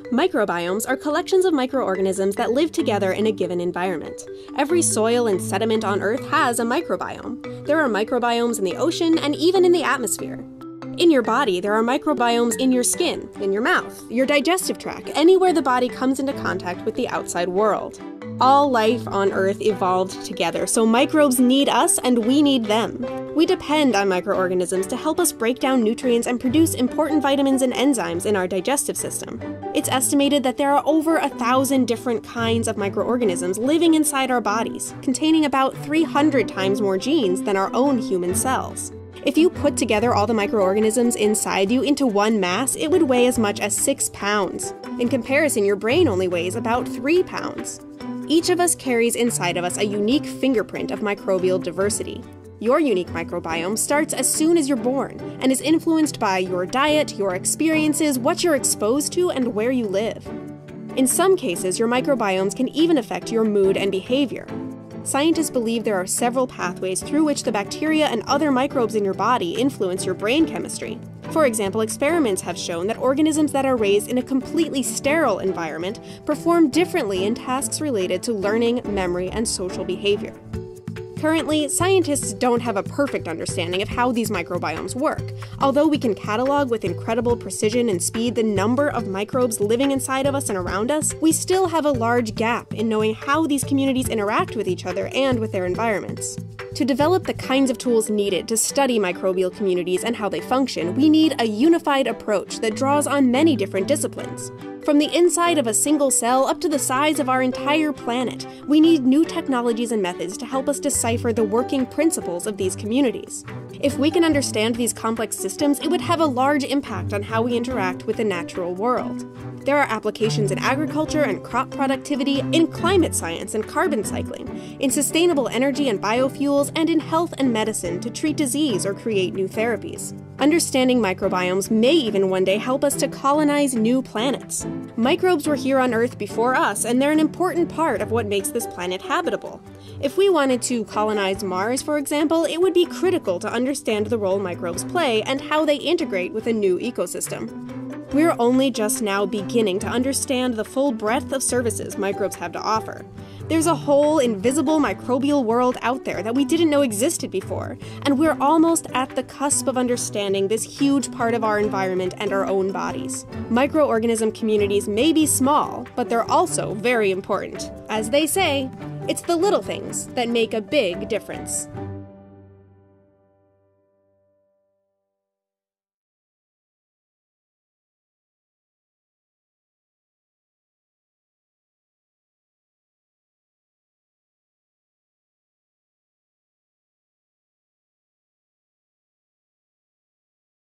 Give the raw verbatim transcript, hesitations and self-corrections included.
Microbiomes are collections of microorganisms that live together in a given environment. Every soil and sediment on Earth has a microbiome. There are microbiomes in the ocean and even in the atmosphere. In your body, there are microbiomes in your skin, in your mouth, your digestive tract, anywhere the body comes into contact with the outside world. All life on Earth evolved together, so microbes need us and we need them. We depend on microorganisms to help us break down nutrients and produce important vitamins and enzymes in our digestive system. It's estimated that there are over a thousand different kinds of microorganisms living inside our bodies, containing about three hundred times more genes than our own human cells. If you put together all the microorganisms inside you into one mass, it would weigh as much as six pounds. In comparison, your brain only weighs about three pounds. Each of us carries inside of us a unique fingerprint of microbial diversity. Your unique microbiome starts as soon as you're born and is influenced by your diet, your experiences, what you're exposed to, and where you live. In some cases, your microbiomes can even affect your mood and behavior. Scientists believe there are several pathways through which the bacteria and other microbes in your body influence your brain chemistry. For example, experiments have shown that organisms that are raised in a completely sterile environment perform differently in tasks related to learning, memory, and social behavior. Currently, scientists don't have a perfect understanding of how these microbiomes work. Although we can catalog with incredible precision and speed the number of microbes living inside of us and around us, we still have a large gap in knowing how these communities interact with each other and with their environments. To develop the kinds of tools needed to study microbial communities and how they function, we need a unified approach that draws on many different disciplines. From the inside of a single cell up to the size of our entire planet, we need new technologies and methods to help us decipher the working principles of these communities. If we can understand these complex systems, it would have a large impact on how we interact with the natural world. There are applications in agriculture and crop productivity, in climate science and carbon cycling, in sustainable energy and biofuels, and in health and medicine to treat disease or create new therapies. Understanding microbiomes may even one day help us to colonize new planets. Microbes were here on Earth before us, and they're an important part of what makes this planet habitable. If we wanted to colonize Mars, for example, it would be critical to understand the role microbes play and how they integrate with a new ecosystem. We're only just now beginning to understand the full breadth of services microbes have to offer. There's a whole invisible microbial world out there that we didn't know existed before, and we're almost at the cusp of understanding this huge part of our environment and our own bodies. Microorganism communities may be small, but they're also very important. As they say, it's the little things that make a big difference.